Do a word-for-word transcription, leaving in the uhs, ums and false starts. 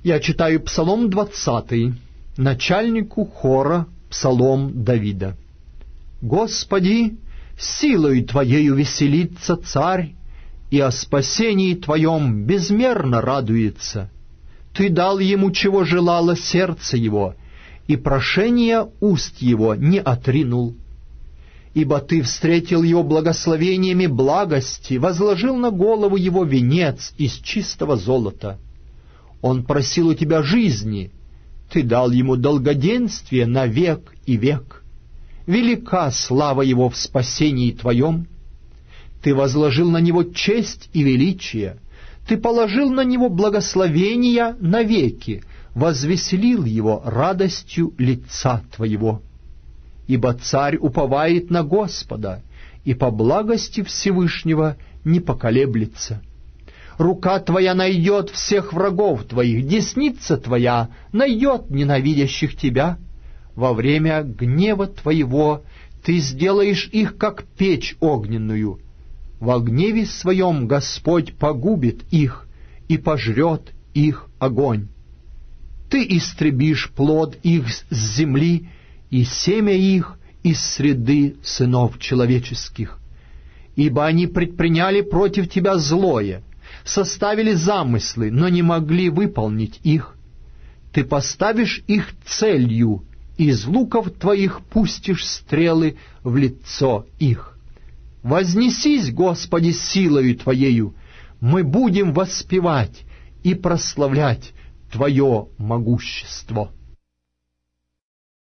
Я читаю Псалом двадцатый, начальнику хора Псалом Давида. «Господи, силою Твоею веселится царь, и о спасении Твоем безмерно радуется. Ты дал ему, чего желало сердце его, и прошение уст его не отринул. Ибо Ты встретил его благословениями благости, возложил на голову его венец из чистого золота. Он просил у Тебя жизни, Ты дал ему долгоденствие на век и век. Велика слава его в спасении Твоем. Ты возложил на него честь и величие, Ты положил на него благословения навеки, возвеселил его радостью лица Твоего. Ибо царь уповает на Господа, и по благости Всевышнего не поколеблется. Рука Твоя найдет всех врагов Твоих, десница Твоя найдет ненавидящих Тебя. Во время гнева Твоего Ты сделаешь их, как печь огненную. Во гневе Своем Господь погубит их и пожрет их огонь. Ты истребишь плод их с земли и семя их из среды сынов человеческих. Ибо они предприняли против Тебя злое, составили замыслы, но не могли выполнить их. Ты поставишь их целью, из луков Твоих пустишь стрелы в лицо их. Вознесись, Господи, силою Твоею, мы будем воспевать и прославлять Твое могущество».